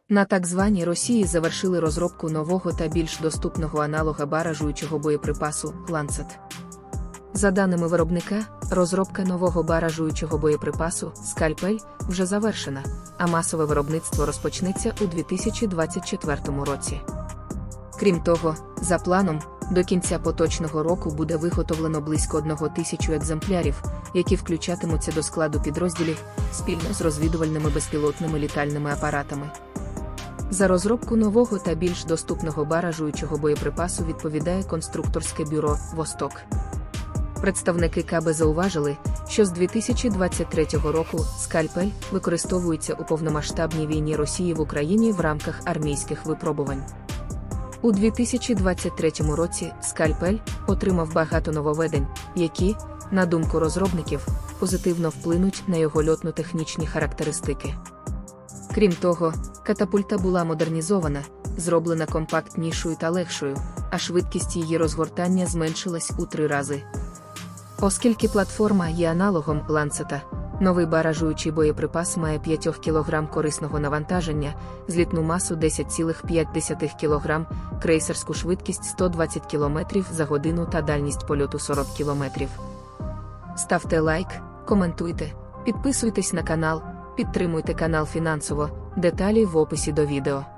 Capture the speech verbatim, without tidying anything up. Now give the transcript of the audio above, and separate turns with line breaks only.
На так званій Росії завершили розробку нового та більш доступного аналога баражуючого боєприпасу «Ланцет». За даними виробника, розробка нового баражуючого боєприпасу «Скальпель» вже завершена, а масове виробництво розпочнеться у дві тисячі двадцять четвертому році. Крім того, за планом, до кінця поточного року буде виготовлено близько одного тисячі екземплярів, які включатимуться до складу підрозділів спільно з розвідувальними безпілотними літальними апаратами. За розробку нового та більш доступного баражуючого боєприпасу відповідає конструкторське бюро «Восток». Представники КАБ зауважили, що з дві тисячі двадцять третього року «Скальпель» використовується у повномасштабній війні Росії в Україні в рамках армійських випробувань. У дві тисячі двадцять третьому році «Скальпель» отримав багато нововведень, які, на думку розробників, позитивно вплинуть на його льотно-технічні характеристики. Крім того, катапульта була модернізована, зроблена компактнішою та легшою, а швидкість її розгортання зменшилась у три рази. Оскільки платформа є аналогом «Ланцета», новий баражуючий боєприпас має п'ять кілограмів корисного навантаження, злітну масу десять цілих п'ять десятих кілограма, крейсерську швидкість сто двадцять кілометрів за годину та дальність польоту сорок кілометрів. Ставте лайк, коментуйте, підписуйтесь на канал, підтримуйте канал фінансово, деталі в описі до відео.